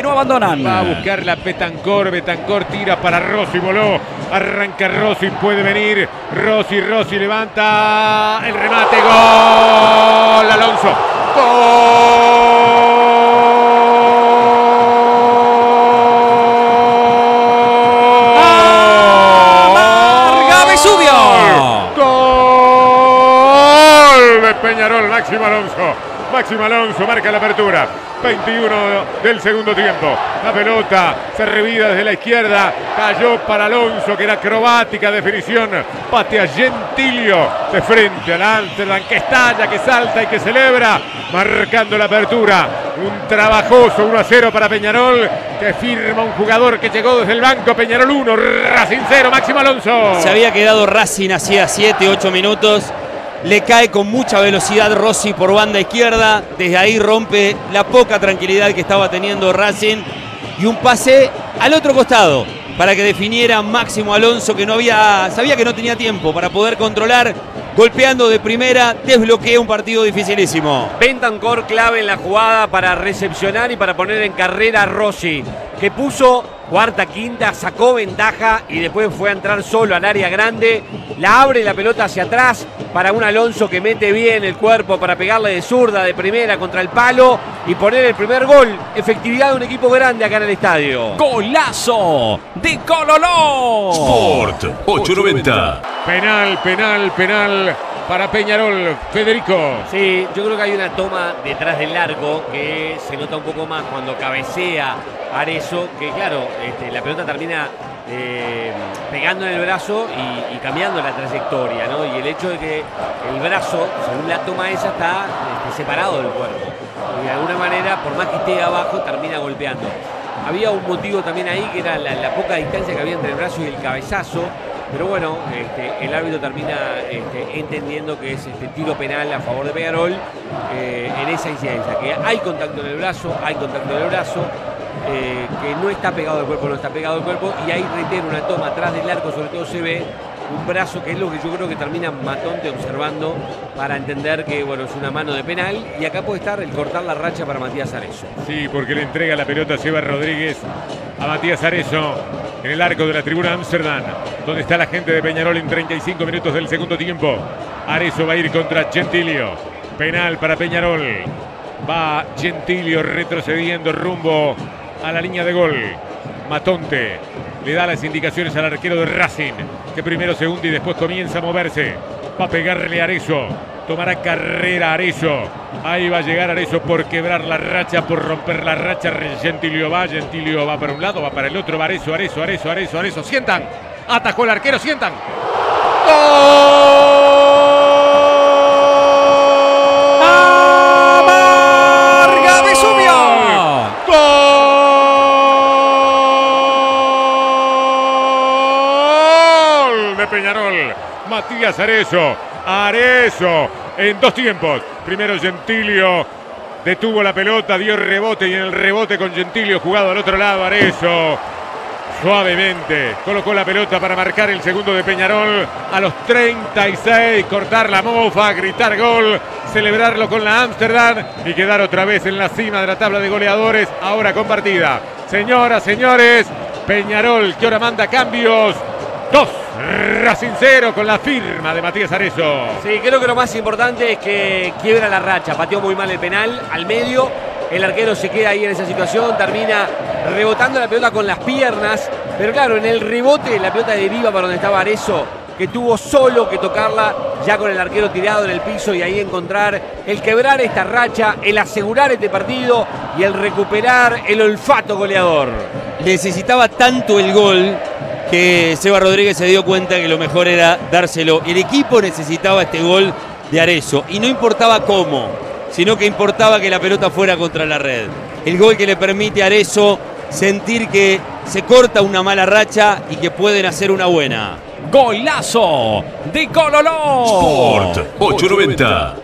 No abandonan. Va a buscar la Bentancur. Bentancur tira para Rossi, voló. Arranca Rossi, puede venir. Rossi levanta. El remate, gol. Alonso. Gol. Marga Vesubio. Gol de Peñarol. Máximo Alonso marca la apertura. 21 del segundo tiempo. La pelota se revida desde la izquierda. Cayó para Alonso, que era acrobática definición. Patea Gentilio de frente al Amsterdam, que estalla, que salta y que celebra. Marcando la apertura. Un trabajoso 1-0 para Peñarol, que firma un jugador que llegó desde el banco. Peñarol 1, Racing 0, Máximo Alonso. Se había quedado Racing hacía 7-8 minutos. Le cae con mucha velocidad Rossi por banda izquierda. Desde ahí rompe la poca tranquilidad que estaba teniendo Racing. Y un pase al otro costado para que definiera Máximo Alonso, que sabía que no tenía tiempo para poder controlar. Golpeando de primera, desbloquea un partido dificilísimo. Bentancur clave en la jugada para recepcionar y para poner en carrera a Rossi, que puso cuarta, quinta, sacó ventaja y después fue a entrar solo al área grande. La abre la pelota hacia atrás para un Alonso que mete bien el cuerpo para pegarle de zurda, de primera contra el palo y poner el primer gol. Efectividad de un equipo grande acá en el estadio. ¡Golazo de Cololó! Sport 890. Penal para Peñarol. Federico. Sí, yo creo que hay una toma detrás del arco que se nota un poco más cuando cabecea Arezzo, que claro, la pelota termina pegando en el brazo y cambiando la trayectoria, ¿no? Y el hecho de que el brazo, según la toma esa, está separado del cuerpo. Y de alguna manera, por más que esté abajo, termina golpeando. Había un motivo también ahí, que era la poca distancia que había entre el brazo y el cabezazo. Pero bueno, el árbitro termina entendiendo que es tiro penal a favor de Peñarol en esa incidencia, que hay contacto en el brazo, que no está pegado al cuerpo, y ahí reitero una toma atrás del arco, sobre todo se ve un brazo, que es lo que yo creo que termina Matonte observando para entender que bueno, es una mano de penal, y acá puede estar el cortar la racha para Matías Arezzo. Sí, porque le entrega la pelota a Seba Rodríguez a Matías Arezzo en el arco de la tribuna Amsterdam, donde está la gente de Peñarol en 35 minutos del segundo tiempo. Arezzo va a ir contra Gentilio. Penal para Peñarol. Va Gentilio retrocediendo rumbo a la línea de gol. Matonte le da las indicaciones al arquero de Racing, que primero se hunde y después comienza a moverse. Va a pegarle a Arezzo. Tomará carrera Arezzo. Ahí va a llegar Arezzo por quebrar la racha, por romper la racha. Gentilio va para un lado, va para el otro. Va Arezzo. Sientan. Atajó el arquero, sientan. ¡Gol! ¡Marga Vesubio! ¡Gol de Peñarol! Matías Arezzo en dos tiempos. Primero Gentilio detuvo la pelota, dio rebote, y en el rebote con Gentilio jugado al otro lado, Arezzo suavemente colocó la pelota para marcar el segundo de Peñarol a los 36, cortar la mofa, gritar gol, celebrarlo con la Amsterdam y quedar otra vez en la cima de la tabla de goleadores, ahora compartida. Señoras, señores, Peñarol que ahora manda cambios. 2, Racing 0 con la firma de Matías Arezzo. Sí, creo que lo más importante es que quiebra la racha. Pateó muy mal el penal al medio. El arquero se queda ahí en esa situación. Termina rebotando la pelota con las piernas. Pero claro, en el rebote la pelota deriva para donde estaba Arezzo, que tuvo solo que tocarla ya con el arquero tirado en el piso, y ahí encontrar el quebrar esta racha, el asegurar este partido y el recuperar el olfato goleador. Necesitaba tanto el gol que Seba Rodríguez se dio cuenta que lo mejor era dárselo. El equipo necesitaba este gol de Arezzo y no importaba cómo, sino que importaba que la pelota fuera contra la red. El gol que le permite a Arezzo sentir que se corta una mala racha y que pueden hacer una buena. Golazo de Cololó. Sport 890.